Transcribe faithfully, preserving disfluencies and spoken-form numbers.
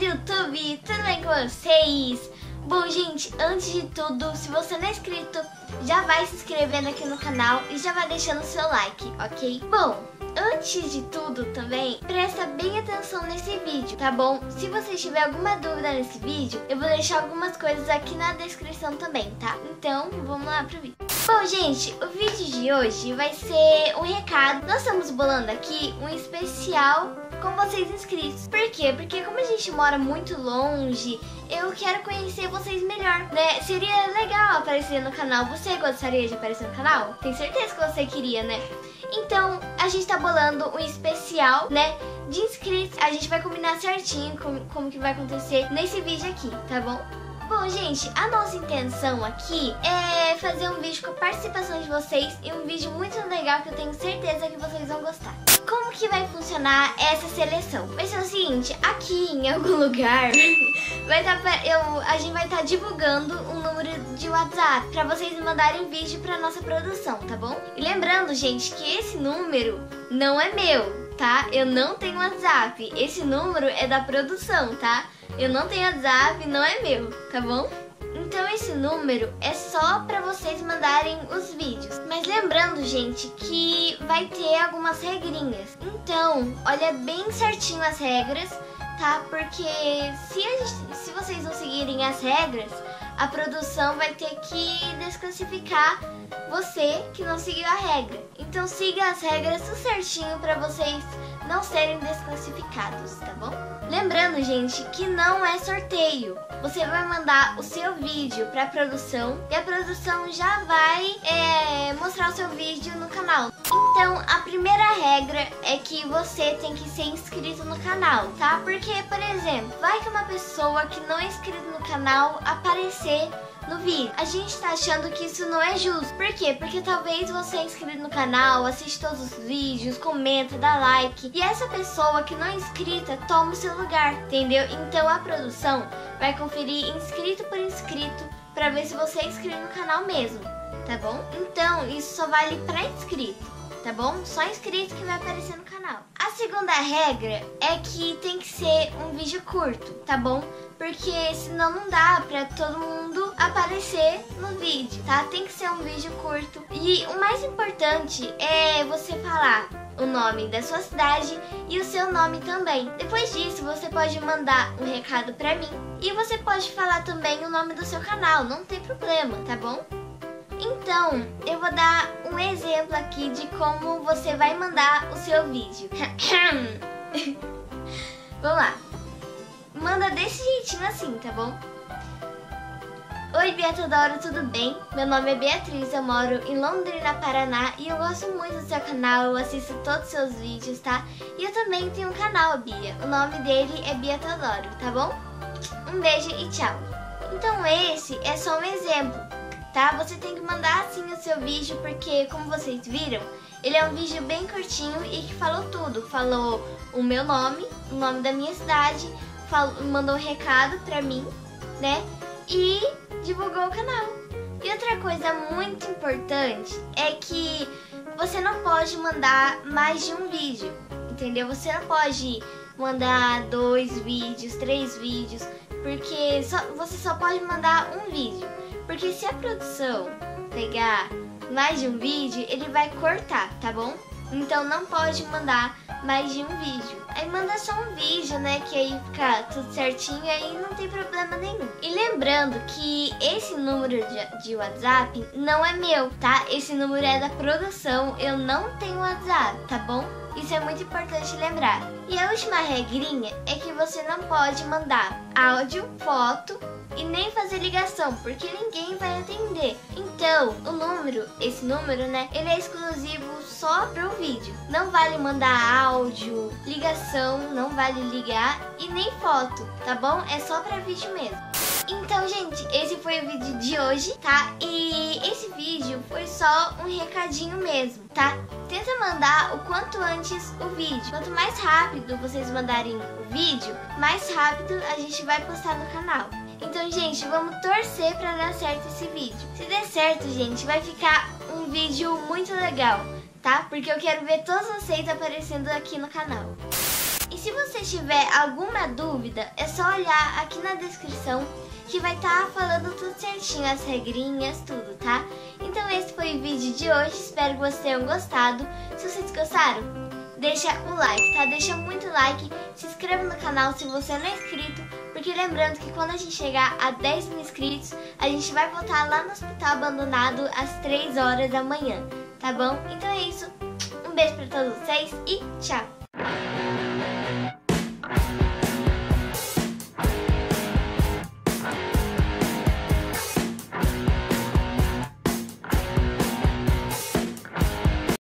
YouTube, tudo bem com vocês? Bom, gente, antes de tudo, se você não é inscrito, já vai se inscrevendo aqui no canal e já vai deixando o seu like, ok? Bom, antes de tudo também, presta bem atenção nesse vídeo, tá bom? Se você tiver alguma dúvida nesse vídeo, eu vou deixar algumas coisas aqui na descrição também, tá? Então, vamos lá pro vídeo. Bom, gente, o vídeo de hoje vai ser um recado. Nós estamos bolando aqui um especial com vocês inscritos. Por quê? Porque como a gente mora muito longe, eu quero conhecer vocês melhor, né? Seria legal aparecer no canal. Você gostaria de aparecer no canal? Tenho certeza que você queria, né? Então, a gente tá bolando um especial, né, de inscritos. A gente vai combinar certinho como, como que vai acontecer nesse vídeo aqui, tá bom? Bom, gente, a nossa intenção aqui é fazer um vídeo com a participação de vocês e um vídeo muito legal que eu tenho certeza que vocês vão gostar. Como que vai funcionar essa seleção? Vai ser o seguinte, aqui em algum lugar vai tá, eu, a gente vai estar tá divulgando um número de WhatsApp para vocês mandarem vídeo para nossa produção, tá bom? E lembrando, gente, que esse número não é meu, tá? Eu não tenho WhatsApp, esse número é da produção, tá? Eu não tenho WhatsApp, não é meu, tá bom? Então esse número é só pra vocês mandarem os vídeos. Mas lembrando, gente, que vai ter algumas regrinhas. Então, olha bem certinho as regras, tá? Porque se, a gente, se vocês não seguirem as regras, a produção vai ter que desclassificar você que não seguiu a regra. Então siga as regras tudo certinho pra vocês não serem desclassificados, tá bom? Lembrando, gente, que não é sorteio. Você vai mandar o seu vídeo pra produção e a produção já vai é, mostrar o seu vídeo no canal. Então, a primeira regra é que você tem que ser inscrito no canal, tá? Porque, por exemplo, vai que uma pessoa que não é inscrita no canal aparecer no vídeo. A gente tá achando que isso não é justo. Por quê? Porque talvez você é inscrito no canal, assiste todos os vídeos, comenta, dá like, e essa pessoa que não é inscrita toma o seu lugar, entendeu? Então a produção vai conferir inscrito por inscrito pra ver se você é inscrito no canal mesmo, tá bom? Então isso só vale pra inscrito, tá bom? Só inscrito que vai aparecer no canal. A segunda regra é que tem que ser um vídeo curto, tá bom? Porque senão não dá pra todo mundo aparecer no vídeo, tá? Tem que ser um vídeo curto. E o mais importante é você falar o nome da sua cidade e o seu nome também. Depois disso, você pode mandar um recado pra mim e você pode falar também o nome do seu canal, não tem problema, tá bom? Então, eu vou dar um exemplo aqui de como você vai mandar o seu vídeo. Vamos lá. Manda desse jeitinho assim, tá bom? Oi, Beatodoro, tudo bem? Meu nome é Beatriz, eu moro em Londrina, Paraná e eu gosto muito do seu canal, eu assisto todos os seus vídeos, tá? E eu também tenho um canal, Bia, o nome dele é Beatodoro, tá bom? Um beijo e tchau! Então esse é só um exemplo, tá? Você tem que mandar assim o seu vídeo porque, como vocês viram, ele é um vídeo bem curtinho e que falou tudo. Falou o meu nome, o nome da minha cidade, falou, mandou um recado pra mim, né? E divulgou o canal. E outra coisa muito importante é que você não pode mandar mais de um vídeo, entendeu? Você não pode mandar dois vídeos, três vídeos, porque só, você só pode mandar um vídeo. Porque se a produção pegar mais de um vídeo, ele vai cortar, tá bom? Então não pode mandar mais de um vídeo. Aí manda só um vídeo, né? Que aí fica tudo certinho e aí não tem problema nenhum. E lembrando que esse número de, de WhatsApp não é meu, tá? Esse número é da produção. Eu não tenho WhatsApp, tá bom? Isso é muito importante lembrar. E a última regrinha é que você não pode mandar áudio, foto e nem fazer ligação, porque ninguém vai atender. Então, o número, esse número, né, ele é exclusivo só pro vídeo. Não vale mandar áudio, ligação, não vale ligar e nem foto, tá bom? É só pra vídeo mesmo. Então, gente, esse foi o vídeo de hoje, tá? E esse vídeo foi só um recadinho mesmo, tá? Tenta mandar o quanto antes o vídeo. Quanto mais rápido vocês mandarem o vídeo, mais rápido a gente vai postar no canal. Então, gente, vamos torcer pra dar certo esse vídeo. Se der certo, gente, vai ficar um vídeo muito legal, tá? Porque eu quero ver todos vocês aparecendo aqui no canal. E se você tiver alguma dúvida, é só olhar aqui na descrição que vai estar tá falando tudo certinho, as regrinhas, tudo, tá? Então esse foi o vídeo de hoje, espero que vocês tenham gostado. Se vocês gostaram, deixa o like, tá? Deixa muito like, se inscreva no canal se você não é inscrito, porque lembrando que quando a gente chegar a dez mil inscritos, a gente vai voltar lá no hospital abandonado às três horas da manhã, tá bom? Então é isso, um beijo pra todos vocês e tchau!